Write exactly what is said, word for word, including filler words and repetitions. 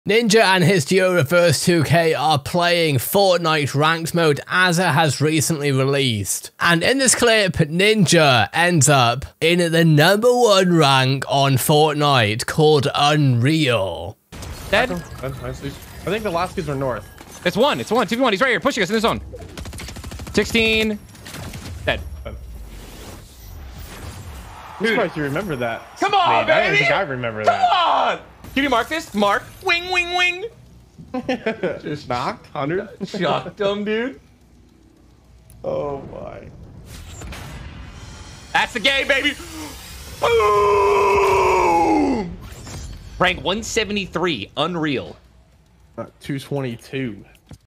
Ninja and his duo Reverse two K are playing Fortnite ranked mode as it has recently released. And in this clip, Ninja ends up in the number one rank on Fortnite called Unreal. Dead. I think the last kids are north. It's one. It's one. two v one. He's right here pushing us in the zone. sixteen. Dead. I'm surprised you remember that. Come on, Nate. I don't baby. think I remember Come that. on. Can you mark this? Mark. Wing, wing, wing. Just knocked. one hundred. Shocked him, dude. Oh my. That's the game, baby. Boom. Rank one seventy-three. Unreal. Uh, two twenty-two.